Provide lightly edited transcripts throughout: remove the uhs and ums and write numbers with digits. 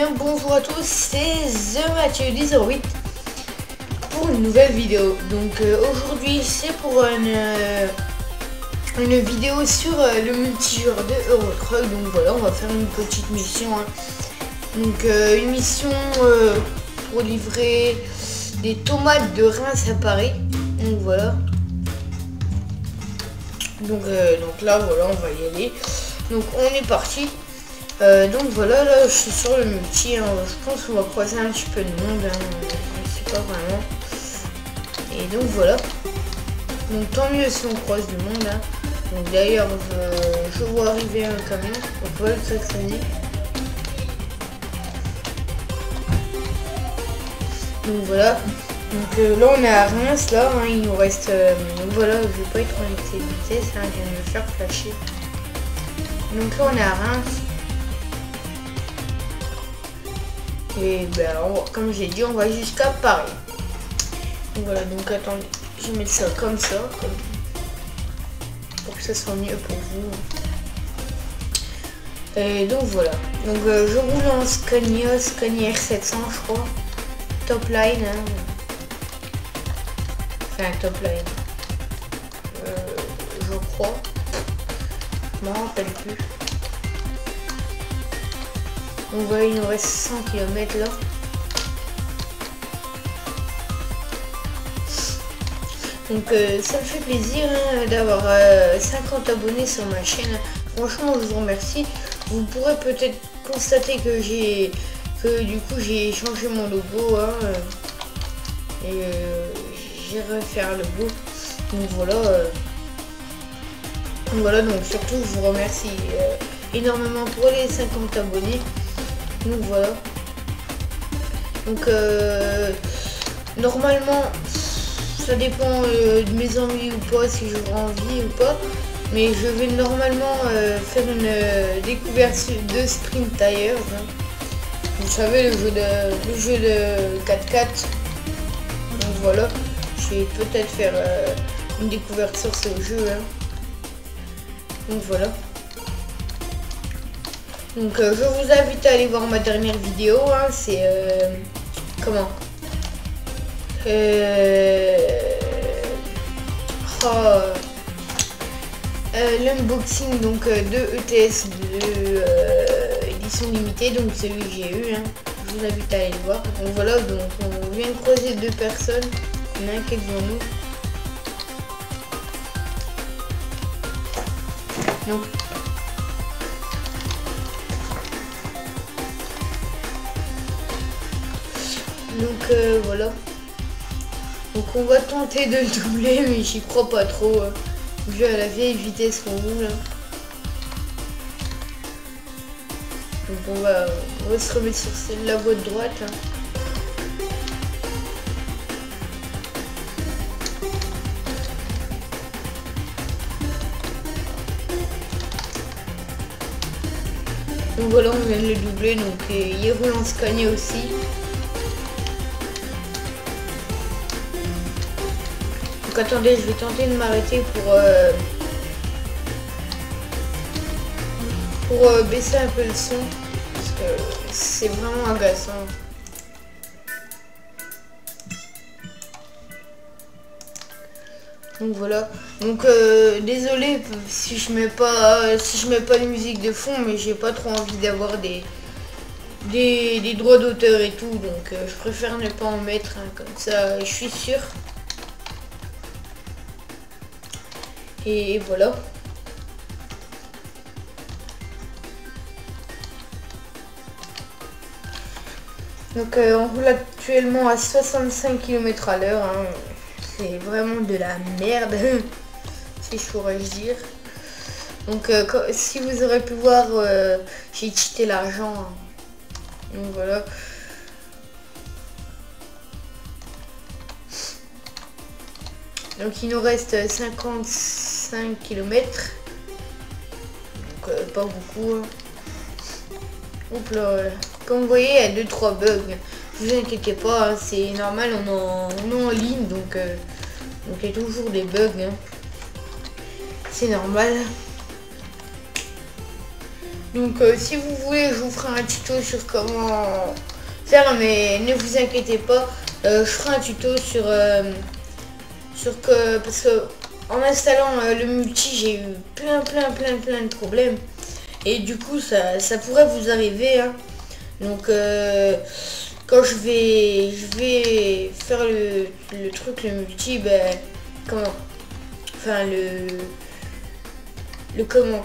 bien bonjour à tous, c'est The Mathieu 1008 pour une nouvelle vidéo. Donc aujourd'hui c'est pour une vidéo sur le multijoueur de Euro Truck. Donc voilà, on va faire une petite mission. Donc une mission pour livrer des tomates de Reims à Paris. Donc voilà. Donc là voilà, on va y aller. Donc on est parti. Donc voilà, là je suis sur le multi, je pense qu'on va croiser un petit peu de monde, je sais pas vraiment. Et donc voilà, donc tant mieux si on croise du monde. Donc d'ailleurs je vois arriver un camion, donc voilà le klaxonner. Donc voilà, donc là on est à Reims, là il nous reste, voilà, je vais pas être en excès de vitesse, je viens de me faire flasher. Donc là on est à Reims. Et ben, comme j'ai dit, on va jusqu'à Paris. Donc voilà, donc attendez, je vais mettre ça comme ça, pour que ça soit mieux pour vous. Et donc voilà, donc je roule en Scania R700 je crois, top line, enfin top line, je crois, je m'en rappelle plus. Donc voilà, il nous reste 100 km là. Donc ça me fait plaisir d'avoir 50 abonnés sur ma chaîne. Franchement, je vous remercie. Vous pourrez peut-être constater que du coup j'ai changé mon logo et j'ai refait un logo. Donc voilà. Donc surtout, je vous remercie énormément pour les 50 abonnés. Donc voilà. Donc normalement ça dépend de mes envies ou pas, si j'aurai envie ou pas, mais je vais normalement faire une découverte de Sprint Tires. Vous savez, le jeu de 4x4. Donc voilà, je vais peut-être faire une découverte sur ce jeu. Donc voilà. Donc je vous invite à aller voir ma dernière vidéo, c'est comment l'unboxing donc de ETS de édition limitée, donc celui que j'ai eu, je vous invite à aller le voir. Donc voilà, donc on vient de croiser deux personnes, il y en a un qui est devant nous. Donc voilà, donc on va tenter de le doubler, mais j'y crois pas trop vu à la vieille vitesse qu'on roule. Donc on va se remettre sur la voie de droite. Donc voilà, on vient de le doubler, donc il roule en Scania aussi. Donc attendez, je vais tenter de m'arrêter pour baisser un peu le son, parce que c'est vraiment agaçant. Donc voilà, donc désolé si je mets pas de musique de fond, mais j'ai pas trop envie d'avoir des droits d'auteur et tout, donc je préfère ne pas en mettre, comme ça je suis sûr. Et voilà. Donc on roule actuellement à 65 km à l'heure. C'est vraiment de la merde, si je pourrais dire. Donc si vous aurez pu voir, j'ai cheaté l'argent. Donc voilà. Donc il nous reste 55 km. Donc pas beaucoup. Hop là, comme vous voyez, il y a 2-3 bugs. Ne vous inquiétez pas, c'est normal, on est en ligne, donc il y a toujours des bugs. C'est normal. Donc si vous voulez, je vous ferai un tuto sur comment faire, mais ne vous inquiétez pas, je ferai un tuto sur que, parce que en installant le multi, j'ai eu plein de problèmes, et du coup ça pourrait vous arriver, hein. Donc quand je vais faire le truc, le multi, ben comment, enfin comment,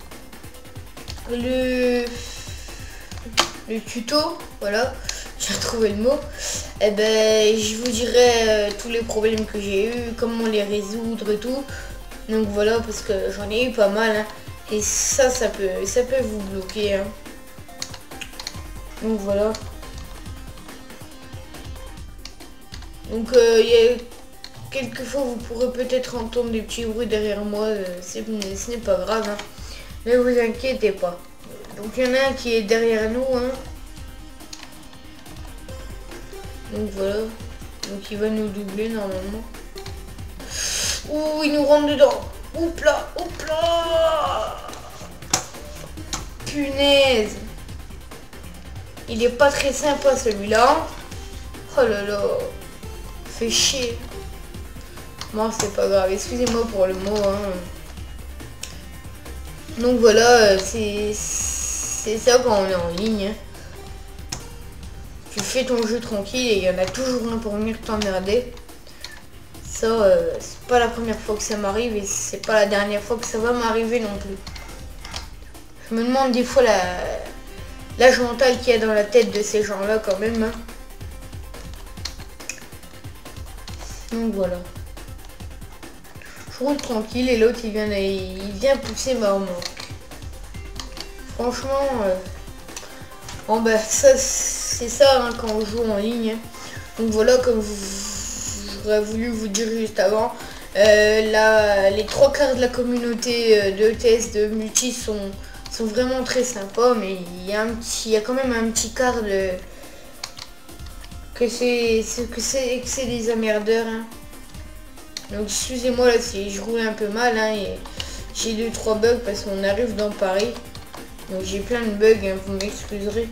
le tuto, voilà, j'ai retrouvé le mot. Et ben je vous dirai tous les problèmes que j'ai eu, comment les résoudre et tout. Donc voilà, parce que j'en ai eu pas mal, hein. Et ça peut vous bloquer, hein. Donc voilà. Donc il y a quelques fois vous pourrez peut-être entendre des petits bruits derrière moi, ce n'est pas grave, hein. Ne vous inquiétez pas. Donc il y en a un qui est derrière nous, hein. Donc voilà. Donc il va nous doubler normalement. Ouh, il nous rentre dedans. Oups là. Punaise. Il est pas très sympa celui-là. Oh là là. Fait chier. Bon, c'est pas grave. Excusez-moi pour le mot, hein. Donc voilà, c'est ça quand on est en ligne, hein. Tu fais ton jeu tranquille et il y en a toujours un pour venir t'emmerder. Ça, c'est pas la première fois que ça m'arrive et c'est pas la dernière fois que ça va m'arriver non plus. Je me demande des fois l'âge mental qu'il y a dans la tête de ces gens-là quand même, hein. Donc voilà. Je roule tranquille et l'autre il vient pousser ma remorque. Franchement, bon bah ça c'est ça, hein, quand on joue en ligne. Donc voilà, comme j'aurais voulu vous dire juste avant, les 3/4 de la communauté de ETS de multi sont vraiment très sympas, mais il y a quand même un petit quart de que c'est des emmerdeurs, hein. Donc excusez-moi là si je roule un peu mal, hein, et j'ai 2-3 bugs parce qu'on arrive dans Paris. Donc j'ai plein de bugs, hein, vous m'excuserez.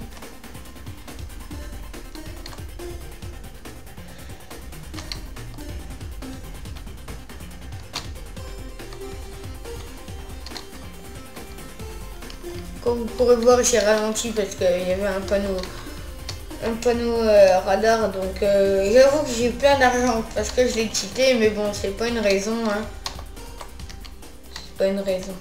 Comme vous pourrez voir, j'ai ralenti parce qu'il y avait un panneau radar. Donc j'avoue que j'ai plein d'argent parce que je l'ai cheaté, mais bon, c'est pas une raison, hein. C'est pas une raison.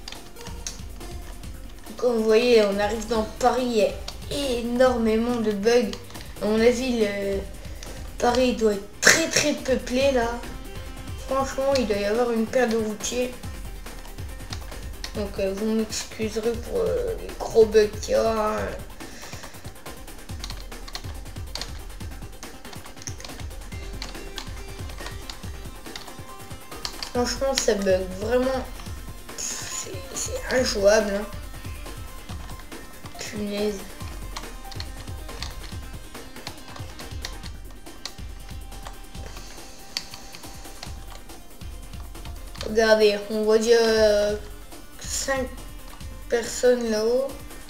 Comme vous voyez, on arrive dans Paris, il y a énormément de bugs. À mon avis, Paris doit être très peuplé là. Franchement, il doit y avoir une paire de routiers. Donc vous m'excuserez pour les gros bugs qu'il y a, hein. Franchement, ça bug vraiment. C'est injouable, hein. Punaise. Regardez, on voit dire 5 personnes là-haut.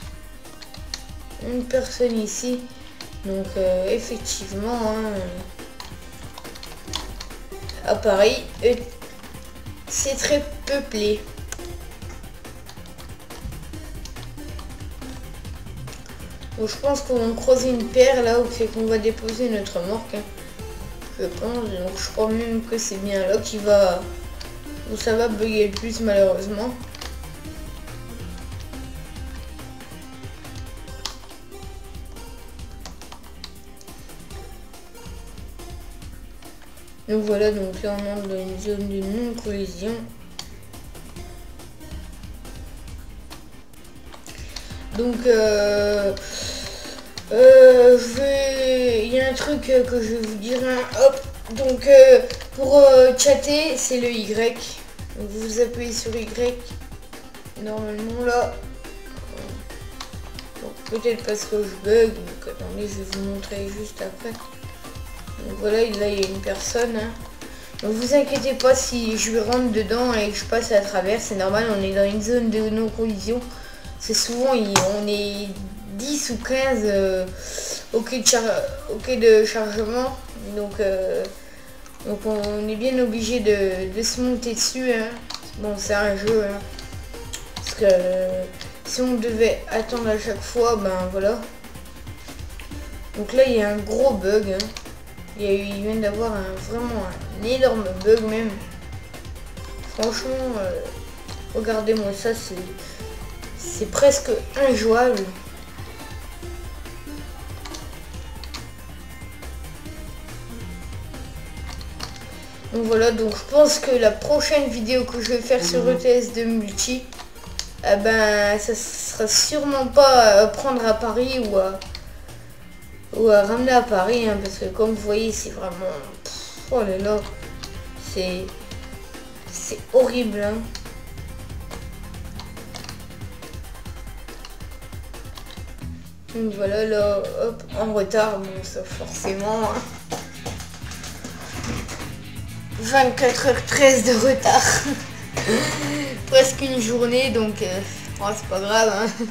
Une personne ici. Donc effectivement, hein, à Paris, c'est très peuplé. Donc je pense qu'on va croiser une paire là où c'est qu'on va déposer notre remorque, hein. Je pense, donc je crois même que c'est bien là où ça va bugger le plus malheureusement. Donc voilà, donc là on entre dans une zone de non-collision. Donc il y a un truc que je vais vous dire, hein. Hop, donc pour chatter, c'est le Y. Donc vous appuyez sur Y. Normalement là. Donc peut-être parce que je bug. Donc attendez, je vais vous montrer juste après. Donc voilà, là il y a une personne, hein. Donc vous inquiétez pas si je rentre dedans et que je passe à travers, c'est normal, on est dans une zone de non-collision. C'est souvent, on est 10 ou 15 au quai de chargement. Donc on est bien obligé de se monter dessus. Hein. Bon, c'est un jeu. Hein. Parce que si on devait attendre à chaque fois, ben voilà. Donc là, il y a un gros bug. Hein. Il vient d'avoir vraiment un énorme bug même. Franchement, regardez-moi ça, c'est presque injouable. Donc voilà, donc je pense que la prochaine vidéo que je vais faire sur ETS de multi, eh ben ça sera sûrement pas prendre à Paris ou à ramener à Paris, hein, parce que comme vous voyez, c'est vraiment... oh là là, c'est horrible. Hein. Donc voilà, là, hop, en retard, bon ça forcément... Hein. 24h13 de retard. Presque une journée, donc oh, c'est pas grave. Hein.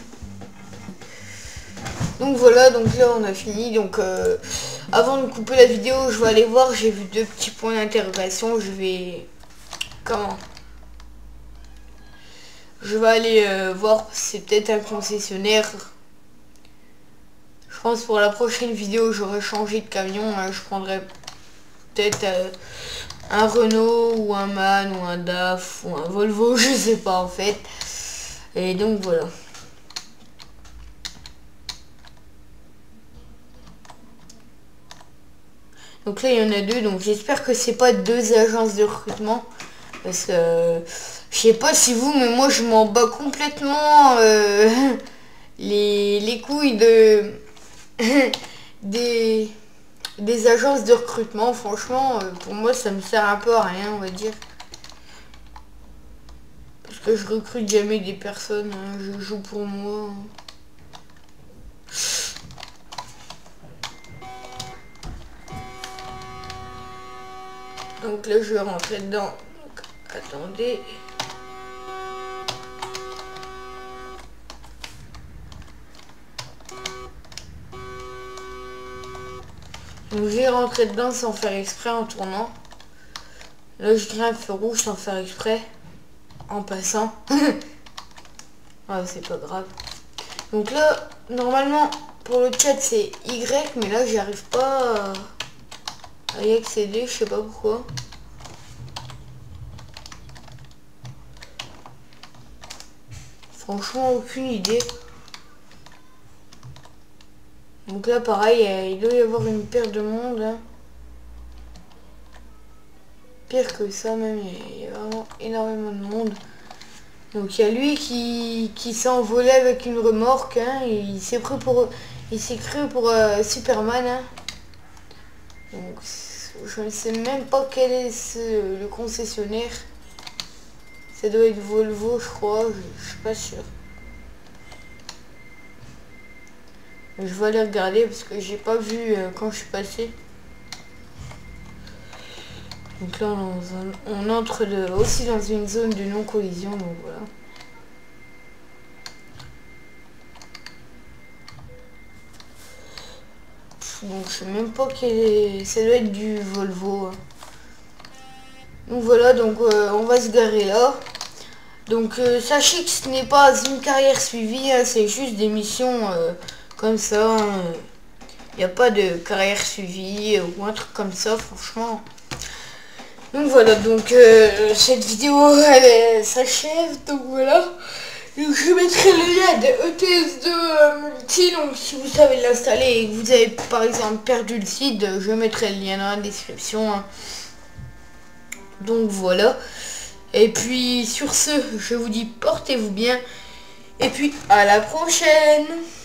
Donc voilà, donc là on a fini. Donc avant de couper la vidéo, je vais aller voir. J'ai vu 2 petits points d'interrogation. Je vais... comment? Je vais aller voir, c'est peut-être un concessionnaire. Je pense pour la prochaine vidéo, j'aurai changé de camion. Hein. Je prendrai peut-être un Renault ou un MAN ou un DAF ou un Volvo, je sais pas en fait. Et donc voilà. Donc là il y en a 2, donc j'espère que c'est pas 2 agences de recrutement. Parce que je sais pas si vous, mais moi je m'en bats complètement les couilles de des agences de recrutement. Franchement, pour moi ça me sert un peu à rien, on va dire. Parce que je recrute jamais des personnes, hein, je joue pour moi. Donc là je vais rentrer dedans. Donc, attendez. Donc j'ai rentré dedans sans faire exprès en tournant. Là je grimpe feu rouge sans faire exprès. En passant. Ah, c'est pas grave. Donc là, normalement, pour le chat c'est Y, mais là j'y arrive pas à y accéder, je sais pas pourquoi. Franchement, aucune idée. Donc là, pareil, il doit y avoir une paire de monde. Hein. Pire que ça, même, il y a vraiment énormément de monde. Donc il y a lui qui s'est envolé avec une remorque. Hein, et il s'est cru pour Superman. Hein. Donc je ne sais même pas quel est le concessionnaire. Ça doit être Volvo, je crois. Je suis pas sûre. Je vais aller regarder parce que j'ai pas vu quand je suis passé. Donc là on entre aussi dans une zone de non-collision, donc voilà. Donc je sais même pas quel est... ça doit être du Volvo. Hein. Donc voilà, donc on va se garer là. Donc sachez que ce n'est pas une carrière suivie, hein, c'est juste des missions comme ça. Il n'y a pas de carrière suivie ou un truc comme ça, franchement. Donc voilà, donc cette vidéo elle s'achève, donc voilà. Donc je mettrai le lien de ETS2 multi, donc si vous savez l'installer et que vous avez par exemple perdu le site, je mettrai le lien dans la description. Hein. Donc voilà. Et puis sur ce, je vous dis portez-vous bien. Et puis à la prochaine.